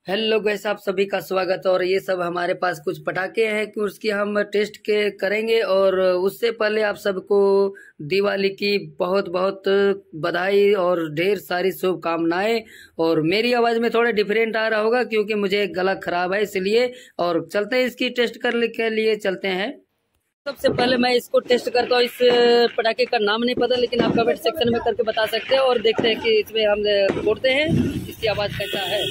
Hello guys, आप सभी का स्वागत। और ये सब हमारे पास कुछ पटाखे हैं कि उसकी हम टेस्ट के करेंगे। और उससे पहले आप सबको दिवाली की बहुत बहुत बधाई और ढेर सारी शुभकामनाएं। और मेरी आवाज़ में थोड़ा डिफरेंट आ रहा होगा क्योंकि मुझे गला खराब है, इसलिए। और चलते हैं, इसकी टेस्ट करने के लिए चलते हैं। सबसे पहले मैं इसको टेस्ट करता हूँ। इस पटाखे का नाम नहीं पता, लेकिन आप कमेंट सेक्शन में करके बता सकते हैं। और देखते हैं कि इसमें हम फोड़ते हैं, इसकी आवाज़ कैसा है।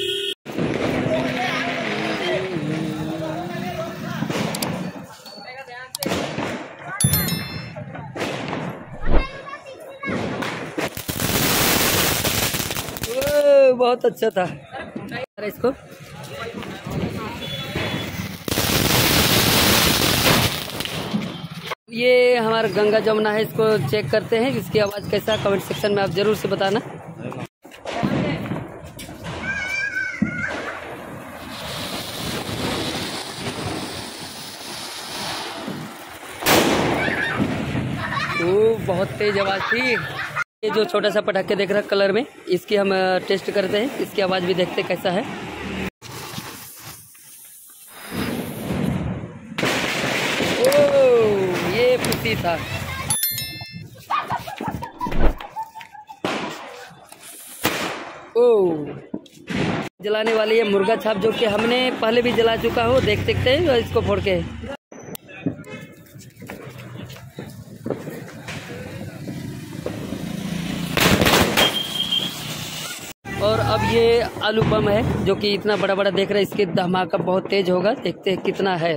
बहुत अच्छा था। इसको ये हमारा गंगा जमुना है, इसको चेक करते हैं। इसकी आवाज़ कैसा, कमेंट सेक्शन में आप जरूर से बताना। बहुत तेज आवाज़ थी। ये जो छोटा सा पटाखे देख रहा कलर में, इसकी हम टेस्ट करते हैं। इसकी आवाज़ भी देखते कैसा है। ओह, ये खुशी था। ओह, जलाने वाली है मुर्गा छाप, जो कि हमने पहले भी जला चुका हो। देख सकते हैं इसको फोड़ के। और अब ये आलू बम है, जो कि इतना बड़ा बड़ा देख रहे हैं। इसकी धमाका बहुत तेज होगा, देखते हैं कितना है।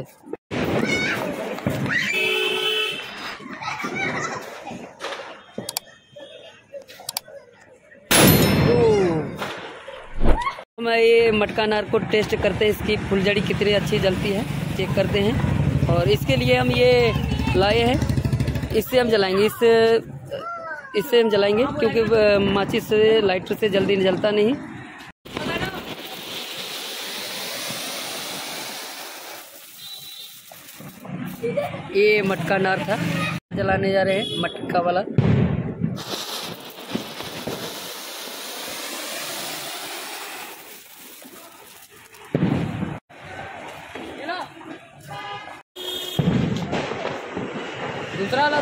मैं ये मटका अनार को टेस्ट करते हैं, इसकी फुलझड़ी कितनी अच्छी जलती है, चेक करते हैं। और इसके लिए हम ये लाए हैं, इससे हम जलाएंगे। इससे हम जलाएंगे क्योंकि माचिस से, लाइटर से जल्दी जलता नहीं। ये मटका अनार था, जलाने जा रहे हैं मटका वाला। दूसरा वाला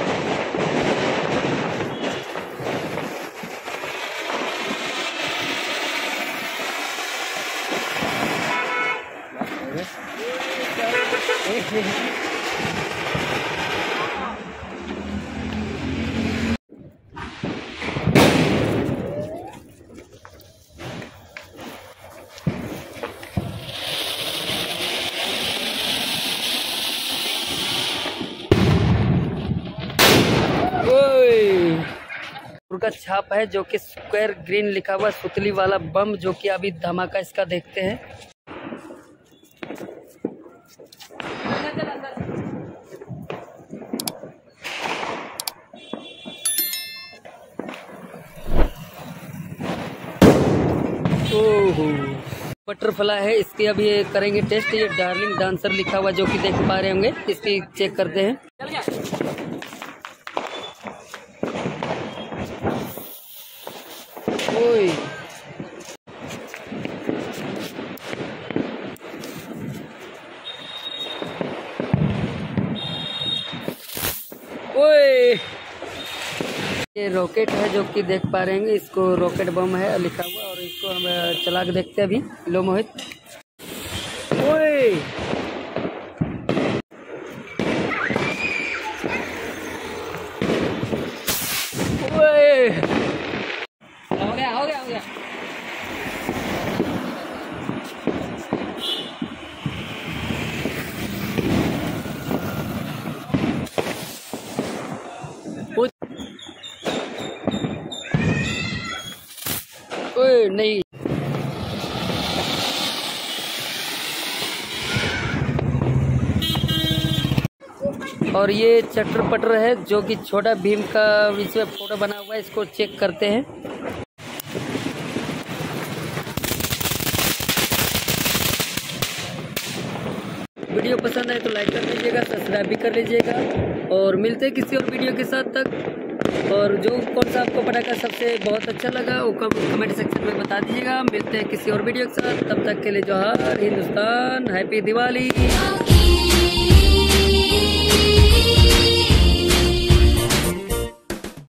मुर्गा छाप है, जो कि स्क्वायर ग्रीन लिखा हुआ सुतली वाला बम, जो कि अभी धमाका इसका देखते हैं। ओहो, बटरफ्लाई है, इसकी अभी करेंगे टेस्ट। ये डार्लिंग डांसर लिखा हुआ, जो कि देख पा रहे होंगे। इसकी चेक करते हैं। ओए, ओए, ये रॉकेट है, जो कि देख पा रहे हैं। इसको रॉकेट बम है लिखा हुआ। और इसको हम चला के देखते हैं अभी। लो मोहित। ओए, ओए, हो गया हो गया हो गया। ओए नहीं, और ये चटर पटर है, जो कि छोटा भीम का इसमें फोटो बना हुआ है। इसको चेक करते हैं। वीडियो पसंद आए तो लाइक कर लीजिएगा, सब्सक्राइब भी कर लीजिएगा। और मिलते हैं किसी और वीडियो के साथ तक। और जो कौन सा आपको पटाखा सबसे बहुत अच्छा लगा वो कमेंट सेक्शन में बता दीजिएगा। मिलते हैं किसी और वीडियो के साथ, तब तक के लिए जोहार हिंदुस्तान, हैप्पी दिवाली।